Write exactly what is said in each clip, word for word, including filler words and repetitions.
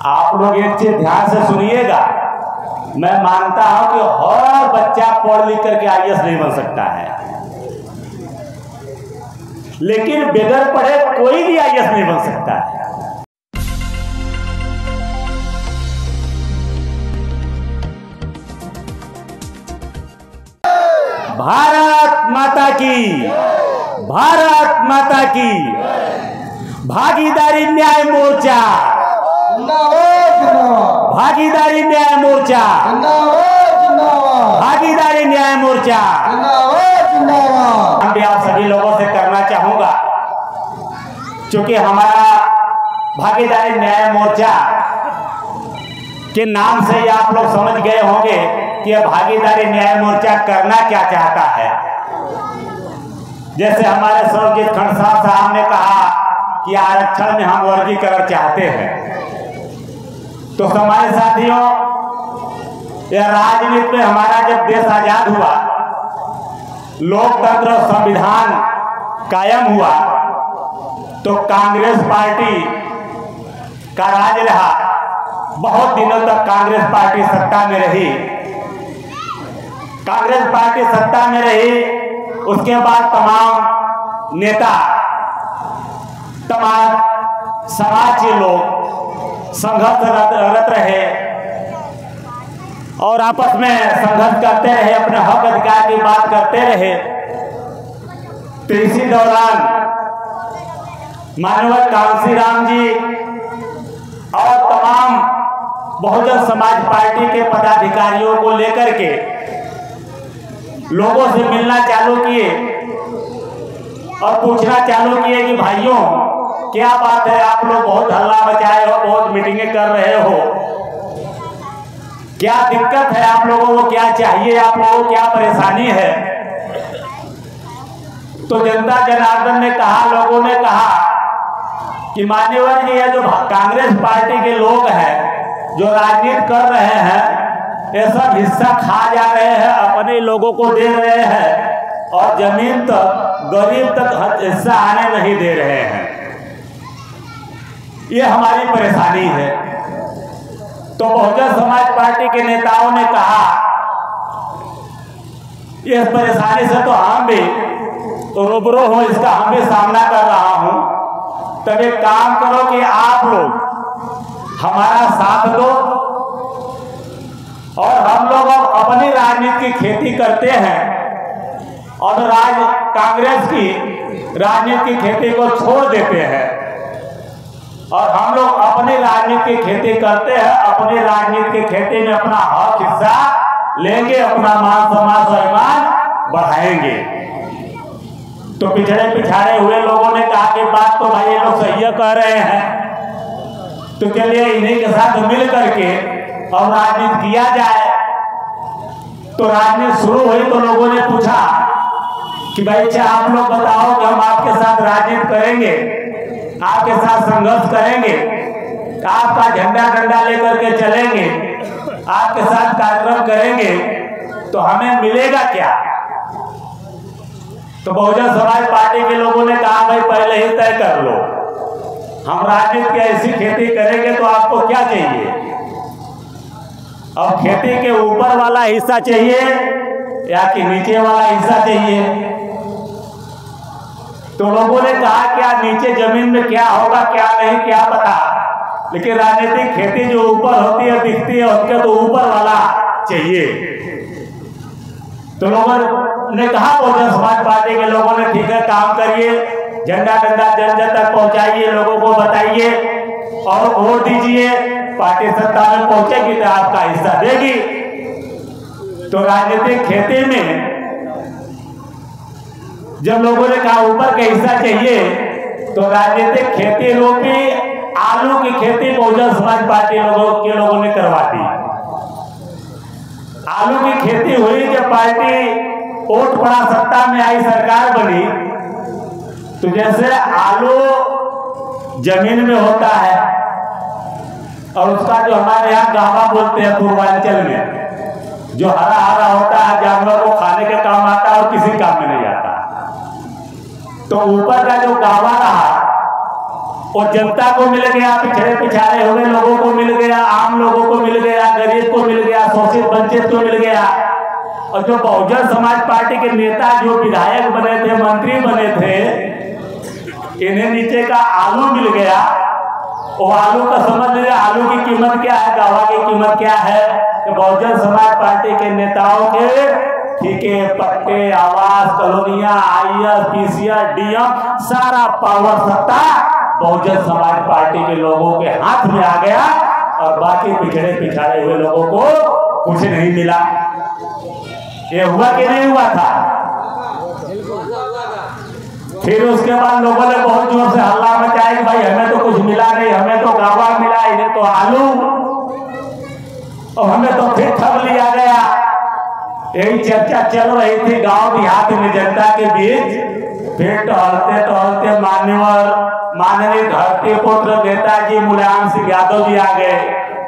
आप लोग एक चीज ध्यान से सुनिएगा, मैं मानता हूं कि हर बच्चा पढ़ लिख करके आई ए एस नहीं बन सकता है, लेकिन बगैर पढ़े कोई भी आई ए एस नहीं बन सकता है। भारत माता की, भारत माता की। भागीदारी न्याय मोर्चा, भागीदारी न्याय मोर्चा, भागीदारी न्याय मोर्चा। मैं आप सभी लोगों से करना चाहूंगा, क्योंकि हमारा भागीदारी न्याय मोर्चा के नाम से ही आप लोग समझ गए होंगे कि यह भागीदारी न्याय मोर्चा करना क्या चाहता है। जैसे हमारे स्वर्गीय खंडसार साहब ने कहा कि आरक्षण में हम वर्गीकरण चाहते हैं, तो हमारे साथियों, यह राजनीति में हमारा जब देश आजाद हुआ, लोकतंत्र और संविधान कायम हुआ, तो कांग्रेस पार्टी का राज रहा। बहुत दिनों तक कांग्रेस पार्टी सत्ता में रही, कांग्रेस पार्टी सत्ता में रही। उसके बाद तमाम नेता, तमाम समाज के लोग संघर्षरत रहे और आपस में संघर्ष करते रहे, अपने हक अधिकार की बात करते रहे। तो इसी दौरान माननीय कांशीराम जी और तमाम बहुजन समाज पार्टी के पदाधिकारियों को लेकर के लोगों से मिलना चालू किए और पूछना चालू किए कि भाइयों, क्या बात है, आप लोग बहुत हल्ला मचाए हो, बहुत मीटिंगें कर रहे हो, क्या दिक्कत है आप लोगों को, क्या चाहिए आप लोगों को, क्या परेशानी है। तो जनता जनार्दन ने कहा, लोगों ने कहा कि मान्यवर जी, ये जो कांग्रेस पार्टी के लोग हैं जो राजनीति कर रहे हैं, ये सब हिस्सा खा जा रहे हैं, अपने लोगों को दे रहे हैं और जमीन तक, गरीब तक हिस्सा आने नहीं दे रहे हैं। ये हमारी परेशानी है। तो बहुजन समाज पार्टी के नेताओं ने कहा, इस परेशानी से तो हम भी तो रूबरू हो, इसका हम भी सामना कर रहा हूं। तब एक काम करो कि आप लोग हमारा साथ दो और हम लोग अब अपनी राजनीति की खेती करते हैं और राज कांग्रेस की राजनीति की खेती को छोड़ देते हैं और हम लोग अपनी राजनीति की खेती करते हैं। अपनी राजनीति की खेती में अपना हक हिस्सा लेंगे, अपना मान सम्मान सम्मान बढ़ाएंगे। तो पिछड़े पिछाड़े हुए लोगों ने कहा कि बात तो भाई ये लोग सही कह रहे हैं, तो चलिए इन्हीं के साथ मिल करके और राजनीति किया जाए। तो राजनीति शुरू हुई तो लोगों ने पूछा कि भाई अच्छा आप लोग बताओ कि हम आपके साथ राजनीति करेंगे, आपके साथ संघर्ष करेंगे, आपका झंडा डंडा लेकर के चलेंगे, आपके साथ कार्यक्रम करेंगे, तो हमें मिलेगा क्या। तो बहुजन समाज पार्टी के लोगों ने कहा भाई पहले ही तय कर लो, हम राजनीति की ऐसी खेती करेंगे तो आपको क्या चाहिए। अब खेती के ऊपर वाला हिस्सा चाहिए या कि नीचे वाला हिस्सा चाहिए। तो लोगों ने कहा क्या नीचे जमीन में क्या होगा क्या नहीं क्या पता, लेकिन राजनीतिक खेती जो ऊपर होती है दिखती है, उसके तो ऊपर वाला चाहिए। तो लोगों ने कहा, बहुजन समाज पार्टी के लोगों ने ठीक है काम करिए, झंडा डंडा जन जन तक पहुंचाइए, लोगों को बताइए और वोट दीजिए, पार्टी सत्ता में पहुंचेगी तो आपका हिस्सा देगी। तो राजनीतिक खेती में जब लोगों ने कहा ऊपर का हिस्सा चाहिए, तो राजनीतिक खेती रोकी, आलू की खेती बहुजन समाज पार्टी लोगों के लोगों ने करवा दी। आलू की खेती हुई, जब पार्टी वोट पड़ा, सत्ता में आई, सरकार बनी, तो जैसे आलू जमीन में होता है और उसका जो हमारे यहाँ गावा बोलते हैं पूर्वांचल में, जो हरा हरा होता है, जानवरों को खाने के काम आता है और किसी काम में नहीं आता, तो ऊपर का जो गावा रहा वो जनता को मिल गया, पिछड़े पिछाड़े हुए लोगों को मिल गया। और जो बहुजन समाज पार्टी के नेता जो विधायक बने थे, मंत्री बने थे, इन्हें नीचे का आलू मिल गया। वो आलू का समझ लीजिए आलू की कीमत क्या है, गवा की कीमत क्या है। तो बहुजन समाज पार्टी के नेताओं के ठीके, पट्टे, आवास, कॉलोनियां, I S, P C S, D M, सारा पावर सत्ता बहुजन समाज पार्टी के लोगों के हाथ में आ गया और बाकी पिछड़े पिछाड़े हुए लोगों को कुछ नहीं मिला। ये हुआ कि नहीं हुआ था? फिर उसके बाद लोगों ने बहुत जोर से हल्ला मचाया कि भाई हमें तो कुछ मिला नहीं, हमें तो गावा मिला, इन्हें तो आलू, और हमें तो फिर ठग लिया गया। यही चर्चा चल रही थी गांव देहात में जनता के बीच। फिर टहलते टहलते मान्यवर माननीय धरती पुत्र नेताजी मुलायम सिंह यादव जी आ गए।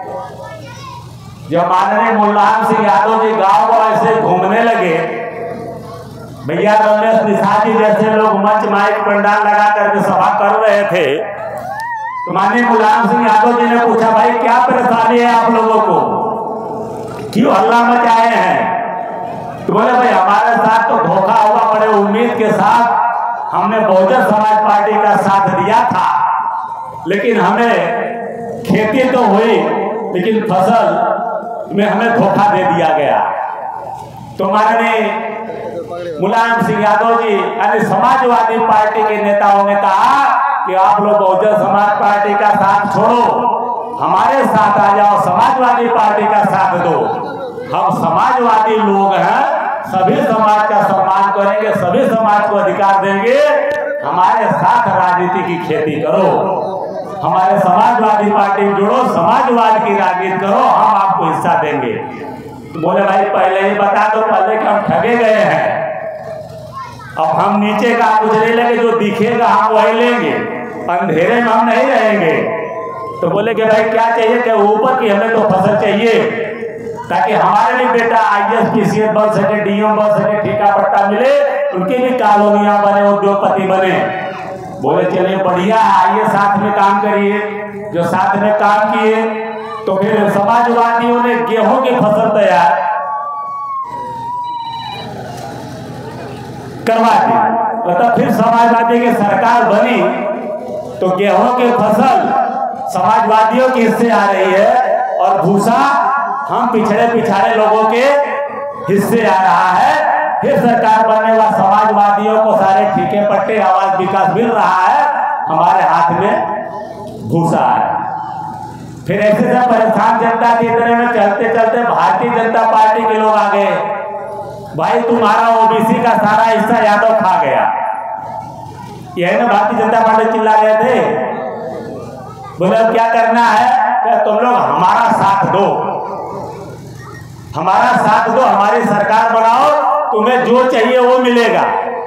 जब माननीय मुलायम सिंह यादव जी गांव को ऐसे घूमने लगे, भैया रमेश निषाद जी जैसे लोग मंच माइक पंडाल लगा करके सभा कर रहे थे, तो माननीय मुलायम सिंह यादव जी ने पूछा, भाई क्या परेशानी है आप लोगों को, क्यों हल्ला मचाए हैं? तो बोले भाई हमारे साथ तो धोखा हुआ, बड़े उम्मीद के साथ हमने बहुजन समाज पार्टी का साथ दिया था, लेकिन हमें खेती तो हुई लेकिन फसल में हमें धोखा दे दिया गया। तो माननीय मुलायम सिंह यादव जी यानी समाजवादी पार्टी के नेताओं ने कहा कि आप लोग बहुजन समाज पार्टी का साथ छोड़ो, हमारे साथ आ जाओ, समाजवादी पार्टी का साथ दो। हम समाजवादी लोग हैं, सभी समाज का सम्मान करेंगे, सभी समाज को अधिकार देंगे, हमारे साथ राजनीति की खेती करो, हमारे समाजवादी पार्टी में जुड़ो, समाजवाद की राजनीति करो, हम आपको हिस्सा देंगे। तो बोले भाई पहले ही बता दो पहले कि हम ठगे गए हैं, अब हम नीचे का कुछ नहीं लेंगे, जो दिखेगा हम वही लेंगे, अंधेरे में हम नहीं रहेंगे। तो बोले कि भाई क्या चाहिए? कि ऊपर की हमें तो फसल चाहिए ताकि हमारे भी बेटा I S P C S बन सके, डी एम बन सके, ठेका पट्टा मिले, उनकी भी कॉलोनियां बने, उद्योगपति बने। बोले चलिए बढ़िया, आइए साथ में काम करिए। जो साथ में काम किए तो फिर समाजवादियों ने गेहूं की फसल तैयार करवा दी। मतलब फिर समाजवादी की सरकार बनी तो गेहूं की फसल समाजवादियों के हिस्से आ रही है और भूसा हम पिछड़े पिछाड़े लोगों के हिस्से आ रहा है। फिर सरकार बनने वाला समाजवादियों को सारे ठीके पट्टे आवास विकास मिल रहा है, हमारे हाथ में भूसा है। फिर ऐसे से परेशान जनता की तरह में चलते चलते भारतीय जनता पार्टी के लोग आ गए, भाई तुम्हारा ओबीसी का सारा हिस्सा यादव खा गया। यही ना भारतीय जनता पार्टी चिल्ला रहे थे। बोले क्या करना है? कि तुम लोग हमारा साथ दो, हमारा साथ दो, हमारी सरकार बनाओ, तुम्हें जो चाहिए वो मिलेगा।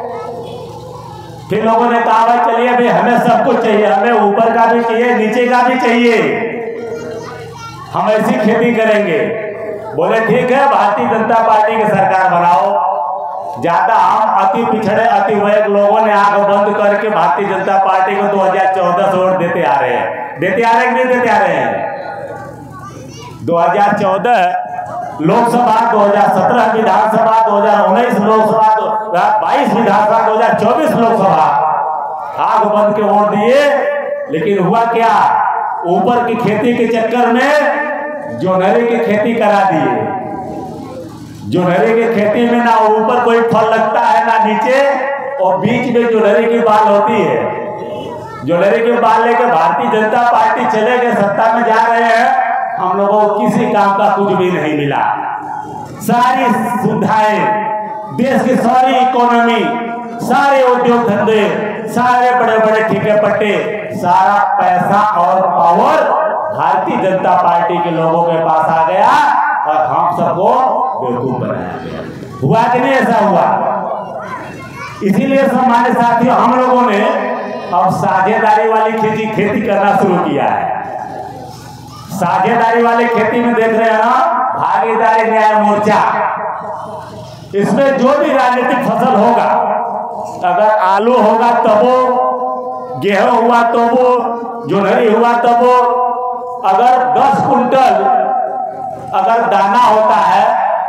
फिर लोगों ने कहा भाई चलिए भाई हमें सब कुछ चाहिए, हमें ऊपर का भी चाहिए, नीचे का भी चाहिए, हम ऐसी खेती करेंगे। बोले ठीक है, भारतीय जनता पार्टी की सरकार बनाओ। ज्यादा हम अति पिछड़े अति वैक लोगों ने आंख बंद करके भारतीय जनता पार्टी को दो हजार चौदह से वोट देते आ रहे हैं। देते आ रहे हैं कि नहीं देते आ रहे हैं? दो हजार चौदह लोकसभा, दो हजार सत्रह विधानसभा, दो हजार उन्नीस लोकसभा, दो हजार बाईस विधानसभा, दो हजार चौबीस लोकसभा आग बंद के वोट दिए। लेकिन हुआ क्या? ऊपर की खेती के चक्कर में जोनहरी की खेती करा दिए। जोनहरी की खेती में ना ऊपर कोई फल लगता है ना नीचे, और बीच में जोनहरी की बाल होती है। जोनहरी की बाल लेके भारतीय जनता पार्टी चले गए, सत्ता में जा रहे हैं, हम लोगों को किसी काम का कुछ भी नहीं मिला। सारी सुविधाएं, देश की सारी इकोनॉमी, सारे उद्योग धंधे, सारे बड़े बड़े ठीके पट्टे, सारा पैसा और पावर भारतीय जनता पार्टी के लोगों के पास आ गया और हम सबको बेवकूफ बनाया गया। हुआ कि नहीं? ऐसा हुआ। इसीलिए सम्मानित साथियों, हम लोगों ने अब साझेदारी वाली खेती खेती करना शुरू किया है। साझेदारी वाली खेती में देख रहे हैं ना, भागीदारी न्याय मोर्चा। इसमें जो भी राजनीतिक फसल होगा, अगर आलू होगा तब वो, गेहूं हुआ तो वो, जोनहरी हुआ तब वो, अगर दस कुंटल अगर दाना होता है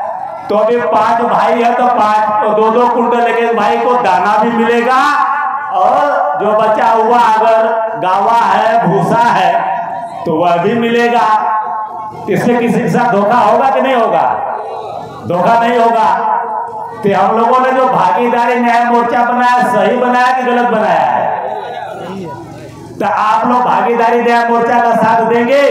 तो अभी पांच भाई है तो पांच तो दो दो कुंटल लेके भाई को दाना भी मिलेगा, और जो बचा हुआ अगर गावा है भूसा है तो वह भी मिलेगा। इससे किसी के साथ धोखा होगा कि नहीं होगा? धोखा नहीं होगा। तो हम लोगों ने जो भागीदारी न्याय मोर्चा बनाया, सही बनाया कि गलत बनाया है? तो आप लोग भागीदारी न्याय मोर्चा का साथ देंगे?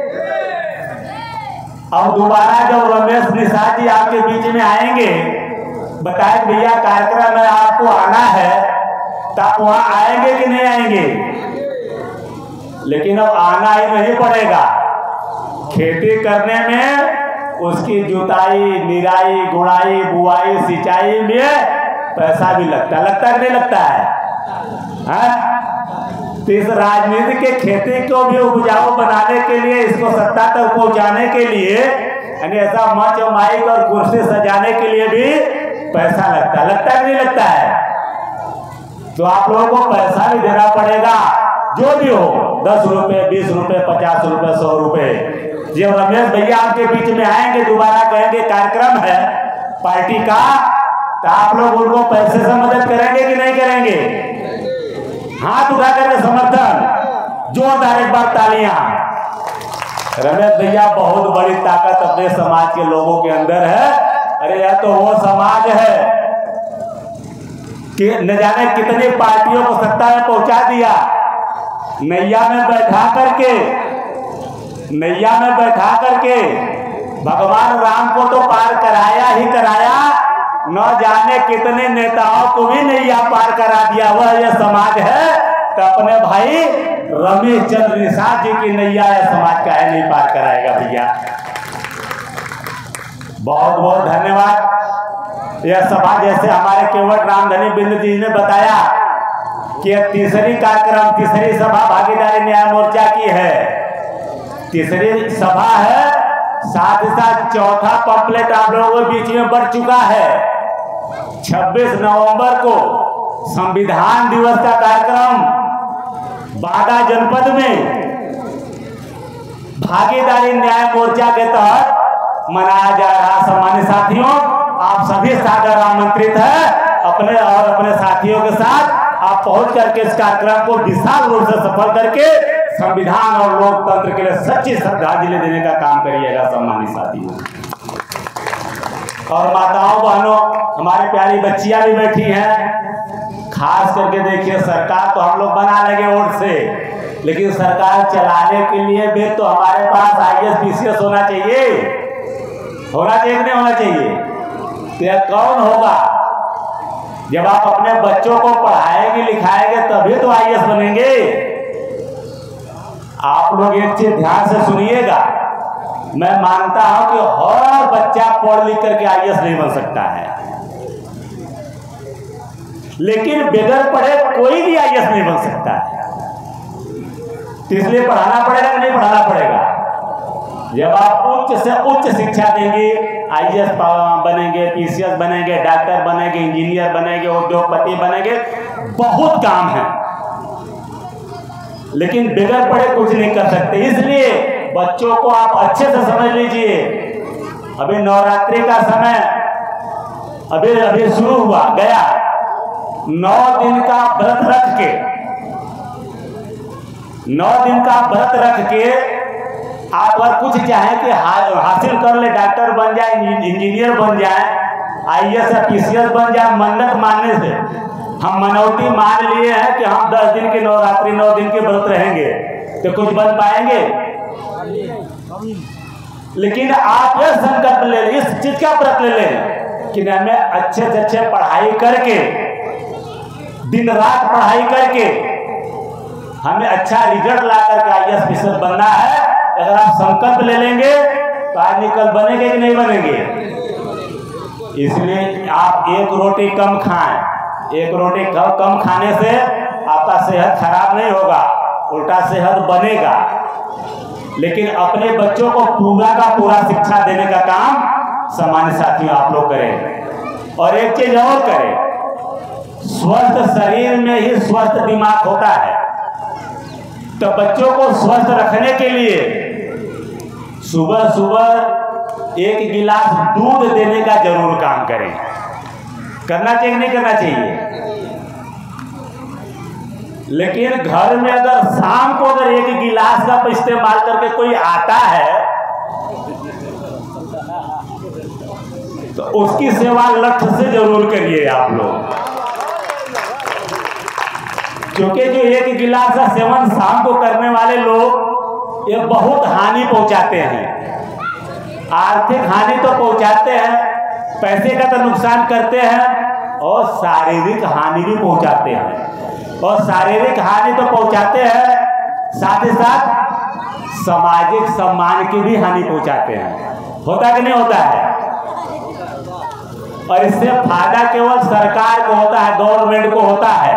अब दोबारा जब रमेश निषाद जी आपके बीच में आएंगे, बताए भैया कार्यक्रम में आपको आना है, तो आप वहां आएंगे कि नहीं आएंगे? लेकिन अब आना ही नहीं पड़ेगा। खेती करने में उसकी जुताई, निराई, गुड़ाई, बुआई, सिंचाई में पैसा भी लगता लगता है नहीं लगता है, है? तो इस राजनीति के खेती को भी उपजाऊ बनाने के लिए, इसको सत्ता तक पहुंचाने के लिए, यानी ऐसा मंच माइक और कुर्सी सजाने के लिए भी पैसा लगता है लगता है नहीं लगता है? तो आप लोगों को पैसा भी देना पड़ेगा, जो भी हो, दस रुपए, बीस रुपए, पचास रुपए, सौ रुपए। जब रमेश भैया आपके बीच में आएंगे, दोबारा कहेंगे कार्यक्रम है पार्टी का, तो आप लोग उनको पैसे से मदद करेंगे कि नहीं करेंगे? हाथ उठा करके समर्थन, जोरदार एक बार तालियां। रमेश भैया बहुत बड़ी ताकत अपने समाज के लोगों के अंदर है। अरे यह तो वो समाज है कि न जाने कितनी पार्टियों को सत्ता में पहुंचा दिया, नैया में बैठा करके नैया में बैठा करके भगवान राम को तो पार कराया ही कराया, न जाने कितने नेताओं को भी नैया पार करा दिया। वह यह समाज है, तो अपने भाई रमेश चंद्र निषाद जी की नैया यह समाज का है नहीं पार कराएगा भैया। बहुत बहुत धन्यवाद। यह सभा जैसे हमारे केवट रामधनी बिंद जी ने बताया कि यह तीसरी कार्यक्रम, तीसरी सभा भागीदारी न्याय मोर्चा की है, तीसरी सभा है। साथ ही साथ चौथा पंपलेट आप लोगों के बीच में बढ़ चुका है। छब्बीस नवंबर को संविधान दिवस का कार्यक्रम बांदा जनपद में भागीदारी न्याय मोर्चा के तहत मनाया जा रहा। सम्मानित साथियों, आप सभी सादर आमंत्रित हैं। अपने और अपने साथियों के साथ आप पहुंच करके इस कार्यक्रम को विशाल रूप से सफल करके संविधान और लोकतंत्र के लिए सच्ची श्रद्धांजलि देने का काम करिएगा। सम्मानित साथियों और माताओं बहनों, हमारी प्यारी बच्चियां भी बैठी हैं। खास करके देखिए, सरकार तो हम लोग बना लेंगे वोट से, लेकिन सरकार चलाने के लिए भी तो हमारे पास I S P C S होना चाहिए। होना चाहिए नहीं होना चाहिए? तो यह कौन होगा? जब आप अपने बच्चों को पढ़ाएंगे लिखाएंगे तभी तो आई ए एस बनेंगे। आप लोग एक चीज ध्यान से सुनिएगा, मैं मानता हूं कि हर बच्चा पढ़ लिख करके आई ए एस नहीं बन सकता है, लेकिन बगैर पढ़े कोई भी आई ए एस नहीं बन सकता है। तो इसलिए पढ़ाना पड़ेगा कि नहीं पढ़ाना पड़ेगा? जब आप उच्च से उच्च शिक्षा देंगे, आई ए एस बनेंगे, पी सी एस बनेंगे, डॉक्टर बनेंगे, इंजीनियर बनेंगे, उद्योगपति बनेंगे, बहुत काम है, लेकिन बगैर पढ़े कुछ नहीं कर सकते। इसलिए बच्चों को आप अच्छे से समझ लीजिए। अभी नवरात्रि का समय अभी अभी शुरू हुआ गया, नौ दिन का व्रत रख के नौ दिन का व्रत रख के आप अगर कुछ चाहे कि हासिल कर ले, डॉक्टर बन जाए, इंजीनियर बन जाए, आई ए एस या पी सी एस बन जाए, मन्नत मानने से हम मनौती मान लिए हैं कि हम दस दिन की नवरात्रि नौ दिन के व्रत रहेंगे, तो कुछ बन पाएंगे? लेकिन आप यह संकल्प ले लें, इस चीज का व्रत ले लें कि हमें अच्छे से अच्छे पढ़ाई करके, दिन रात पढ़ाई करके हमें अच्छा रिजल्ट ला करके I A S P C S बनना है। अगर आप संकल्प ले लेंगे तो आज निकल बनेंगे कि नहीं बनेंगे? इसलिए आप एक रोटी कम खाएं। एक रोटी कम खाने से आपका सेहत खराब नहीं होगा, उल्टा सेहत बनेगा। लेकिन अपने बच्चों को पूरा का पूरा शिक्षा देने का काम सामान्य साथियों आप लोग करें। और एक चीज और करें, स्वस्थ शरीर में ही स्वस्थ दिमाग होता है। तो बच्चों को स्वस्थ रखने के लिए सुबह सुबह एक गिलास दूध देने का जरूर काम करें। करना चाहिए नहीं करना चाहिए? लेकिन घर में अगर शाम को अगर एक गिलास का इस्तेमाल करके कोई आता है तो उसकी सेवा लठ से जरूर करिए आप लोग, क्योंकि जो एक गिलास का सेवन शाम को करने वाले लोग ये बहुत हानि पहुंचाते हैं। आर्थिक हानि तो पहुंचाते हैं, पैसे का तो नुकसान करते हैं और शारीरिक हानि भी पहुंचाते हैं। और शारीरिक हानि तो पहुंचाते हैं, साथ ही साथ सामाजिक सम्मान की भी हानि पहुंचाते हैं। होता कि नहीं होता है? और इससे फायदा केवल सरकार को होता है, गवर्नमेंट को होता है।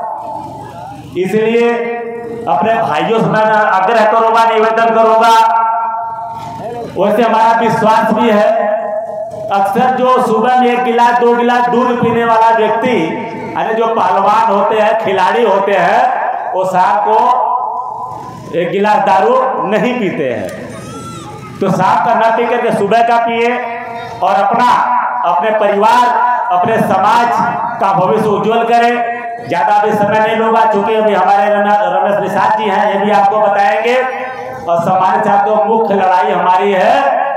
इसलिए अपने भाइयों से मैं आग्रह करूंगा, निवेदन करूंगा, वैसे हमारा विश्वास भी है, अक्सर जो सुबह में एक गिलास दो गिलास दूध पीने वाला व्यक्ति, यानी जो पहलवान होते हैं, खिलाड़ी होते हैं, वो शाम को एक गिलास दारू नहीं पीते हैं। तो शाम का न पी करके सुबह का पिए और अपना अपने परिवार, अपने समाज का भविष्य उज्जवल करें। ज्यादा भी समय नहीं लूंगा, चूंकि अभी हमारे रमेश निषाद जी हैं, ये भी आपको बताएंगे। और सम्मानित साथियों, मुख्य लड़ाई हमारी है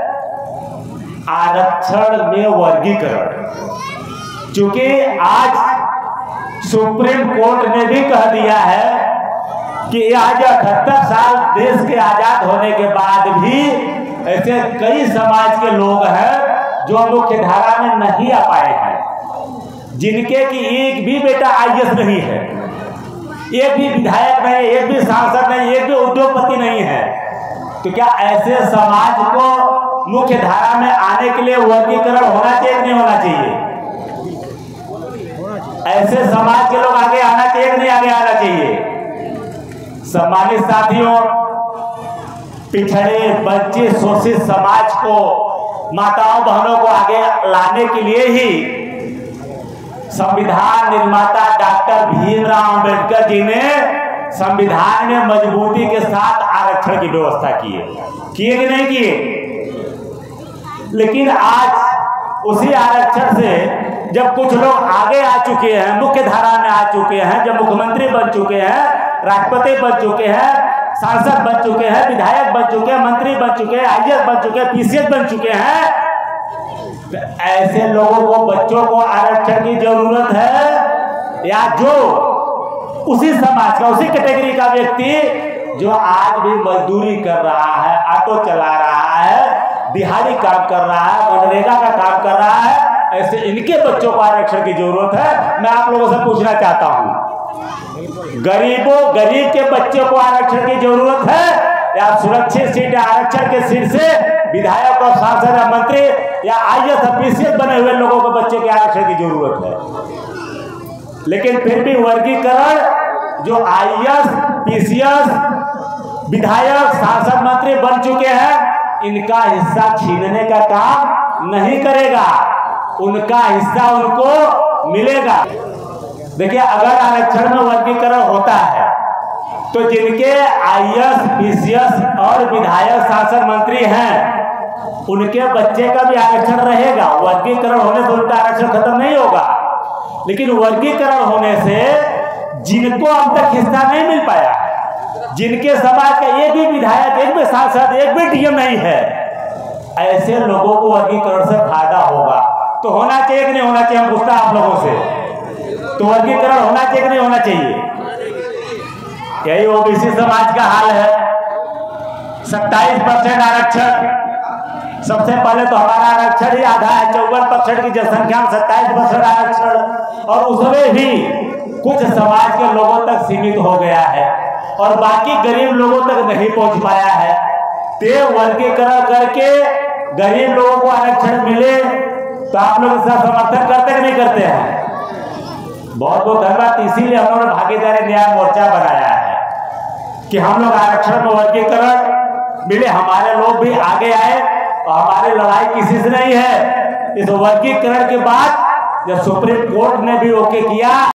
आरक्षण में वर्गीकरण। चूंकि आज सुप्रीम कोर्ट ने भी कह दिया है कि आज अठहत्तर साल देश के आजाद होने के बाद भी ऐसे कई समाज के लोग हैं जो मुख्य धारा में नहीं आ पाए हैं, जिनके की एक भी बेटा आई ए एस नहीं है, एक भी विधायक नहीं, एक भी सांसद नहीं, एक भी उद्योगपति नहीं है। तो क्या ऐसे समाज को मुख्य धारा में आने के लिए वर्गीकरण होना चाहिए नहीं होना चाहिए? ऐसे समाज के लोग आगे आना चाहिए नहीं आगे आना चाहिए? सम्मानित साथियों, पिछड़े वंचित शोषित समाज को, माताओं बहनों को आगे लाने के लिए ही संविधान निर्माता डॉक्टर भीमराव अंबेडकर जी ने संविधान में मजबूती के साथ आरक्षण की व्यवस्था की है। किए कि नहीं किए? लेकिन आज उसी आरक्षण से जब कुछ लोग आगे आ चुके हैं, मुख्य धारा में आ चुके हैं, जब मुख्यमंत्री बन चुके हैं, राष्ट्रपति बन चुके हैं, सांसद बन चुके हैं, विधायक बन चुके हैं, मंत्री बन चुके हैं, आई ए एस बन चुके हैं, पी सी एस बन चुके हैं, ऐसे लोगों को, बच्चों को आरक्षण की जरूरत है? या जो उसी समाज का, उसी कैटेगरी का व्यक्ति जो आज भी मजदूरी कर रहा है, ऑटो चला रहा है, दिहाड़ी काम कर रहा है, मनरेगा का काम कर रहा है, ऐसे इनके बच्चों को आरक्षण की जरूरत है। मैं आप लोगों से पूछना चाहता हूं, गरीबों गरीब के बच्चों को आरक्षण की जरूरत है या सुरक्षित सीट आरक्षण के सीट से विधायक और सांसद या मंत्री या I A S P C S बने हुए लोगों को बच्चों के आरक्षण की जरूरत है? लेकिन फिर भी वर्गीकरण जो I A S P C S विधायक सांसद मंत्री बन चुके हैं, इनका हिस्सा छीनने का काम नहीं करेगा, उनका हिस्सा उनको मिलेगा। देखिए, अगर आरक्षण में वर्गीकरण होता है तो जिनके I A S P C S और विधायक सांसद मंत्री हैं, उनके बच्चे का भी आरक्षण रहेगा। वर्गीकरण होने से उनका आरक्षण खत्म नहीं होगा, लेकिन वर्गीकरण होने से जिनको अब तक हिस्सा नहीं मिल पाया है, जिनके समाज का एक भी विधायक, एक भी सांसद, एक भी डी एम नहीं है, ऐसे लोगों को वर्गीकरण से फायदा होगा। तो होना चाहिए कि नहीं होना चाहिए? हम पूछता आप लोगों से, तो वर्गीकरण होना चाहिए कि नहीं होना चाहिए? यही ओ बी सी समाज का हाल है। सत्ताईस परसेंट आरक्षण, सबसे पहले तो हमारा आरक्षण ही आधा है, चौवन परसेंट की जनसंख्या में सत्ताईस परसेंट आरक्षण, और उसमें भी कुछ समाज के लोगों तक सीमित हो गया है और बाकी गरीब लोगों तक नहीं पहुंच पाया है। ते वर्गीकरण करके गरीब लोगों को आरक्षण मिले तो आप लोग इसका समर्थन करते कि नहीं करते हैं? बहुत बहुत धन्यवाद। इसीलिए हम लोगों ने भागीदारी न्याय मोर्चा बनाया है कि हम लोग आरक्षण में वर्गीकरण मिले, हमारे लोग भी आगे आए और हमारी लड़ाई किसी से नहीं है। इस वर्गीकरण के बाद जब सुप्रीम कोर्ट ने भी ओके किया